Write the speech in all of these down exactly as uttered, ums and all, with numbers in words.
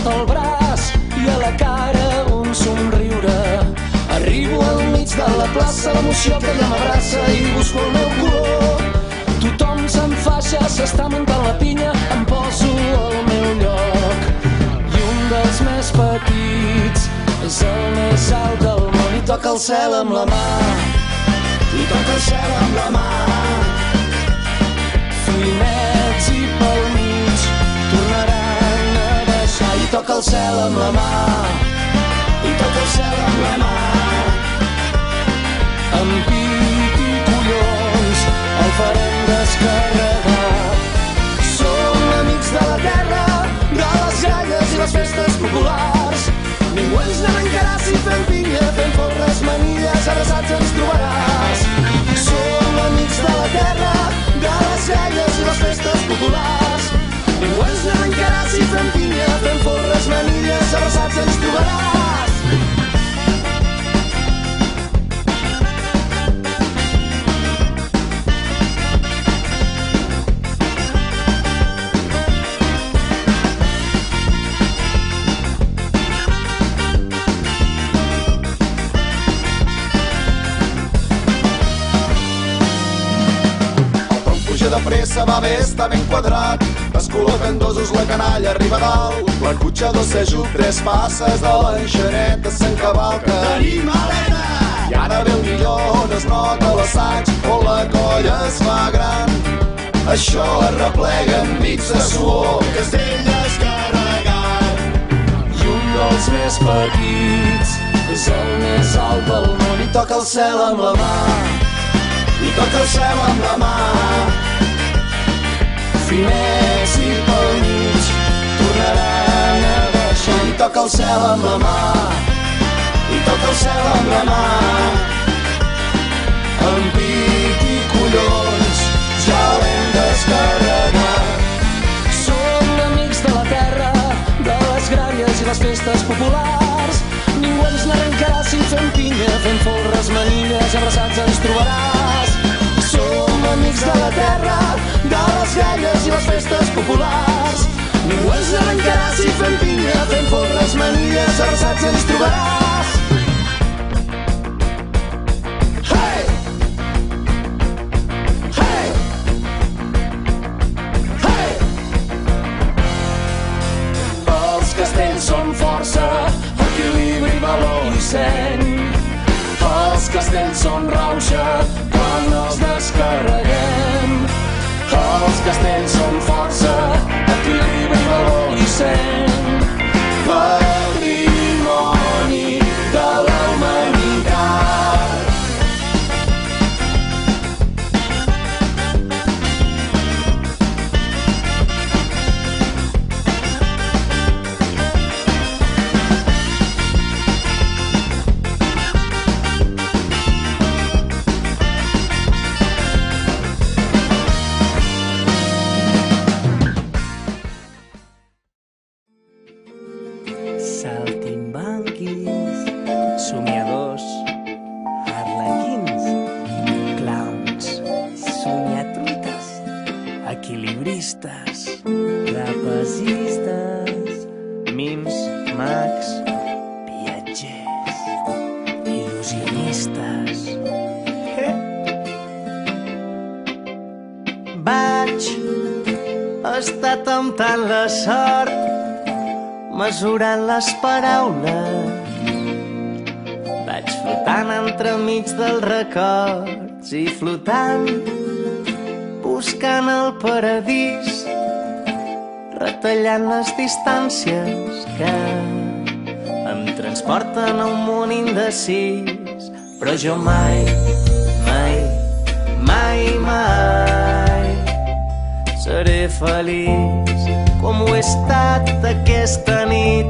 sota el braç i a la cara un somriure. Arribo al mig de la plaça, l'emoció que ja m'abraça i busco el meu color. Tothom s'enfaixa, s'està muntant la pinya, em poso al meu lloc. I un dels més petits és el més alt del món i toca el cel amb la mà. I toca el cel amb la mà. Finets i pel mig tornaran a baixar. I toca el cel amb la mà. I toca el cel amb la mà. Amb pit i collons el farem descarregar. Som amics de la terra, de les gralles i les festes populars. Ningú ens n'arrencarà si fem pinya, fem forres, manilles, abraçats ens trobaràs. Som amics de la terra, de les gralles i les festes populars. Ningú ens n'arrencarà si fem pinya, fem forres, manilles, abraçats ens trobaràs. De pressa va bé, està ben quadrat. Es col·loquen dosos, la canalla arriba a dalt. La cotxa dos s'ajup, tres passes de l'enxaneta se'n cavalca. Tenim aleta! I ara ve el millor, on es nota l'assaig, on la colla es fa gran. Això es replega enmig de suor, castell descarregat. I un dels més petits és el més alt del món i toca el cel amb la mà. I toca el cel amb la mà. Finets i pel mig tornaran a baixar. I toca el cel amb la mà. I toca el cel amb la mà. Amb pit i collons ja l'hem descarregat. Som amics de la terra, de les gralles i les festes populars. Ningú ens n'arrencarà si fem pinya, fem folres, manilles, abraçats ens trobaràs. Som amics de la terra, de les gralles i les festes populars. Ningú ens n'arrencarà si fem pinya, fem folres, manilles, abraçats ens trobaràs. Hey! Hey! Hey! Els castells són força, equilibri, valor i seny. Els castells són rauxa quan els descarreguem. Els castells són força, equilibri, valor i seny. Patrimoni de la humanitat. Saltimbanquis, somiadors, arlequins, clowns, somiatruites, equilibristes, trapezistes, mims, mags, viatgers, il·lusionistes. Vaig estar temptant la sort, mesurant les paraules. Vaig flotant entremig dels records i flotant, buscant el paradís, retallant les distàncies que em transporten a un món indecis. Però jo mai, mai, mai, mai seré feliç com ho he estat aquesta nit.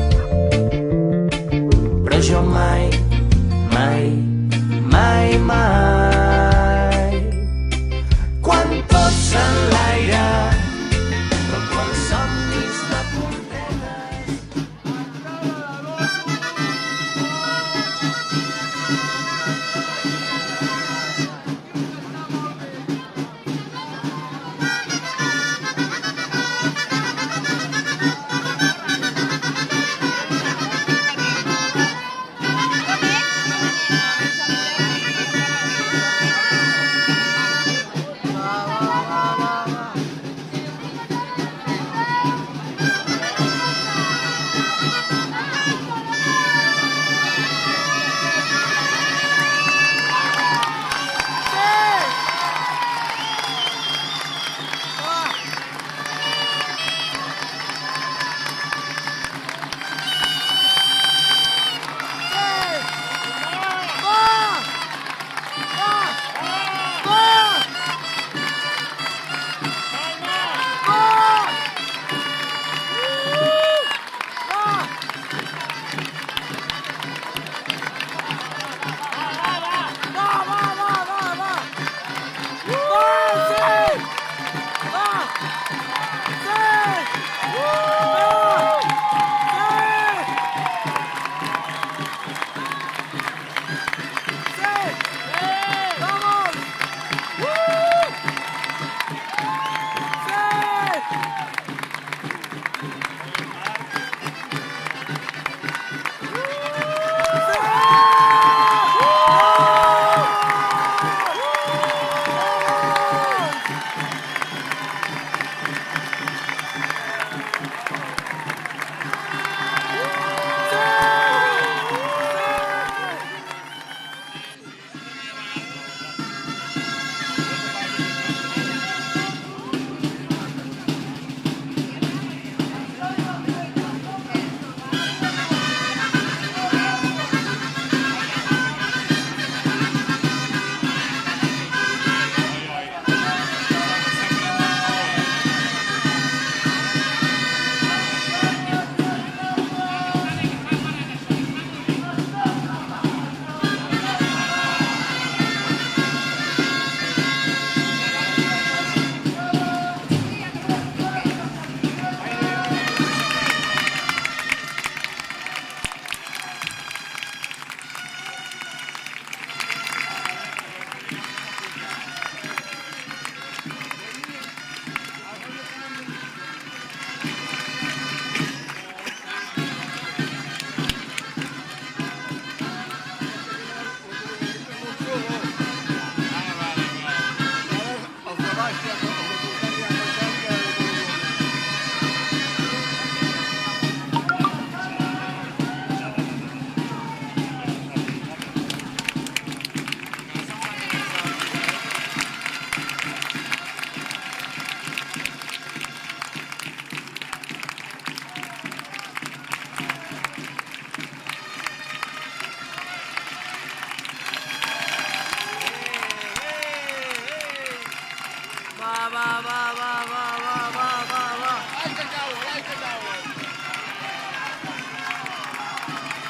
Però jo mai, mai, mai, mai, quan tot s'enlaira, però quan somnis de puntetes.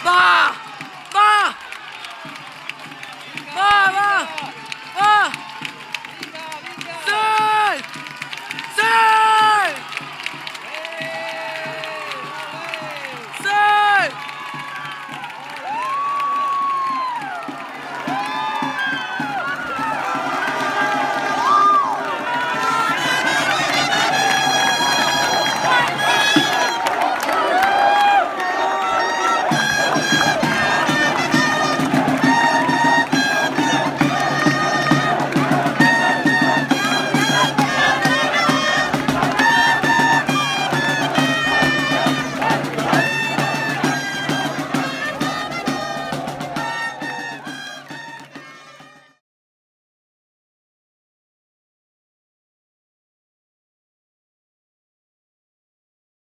Va!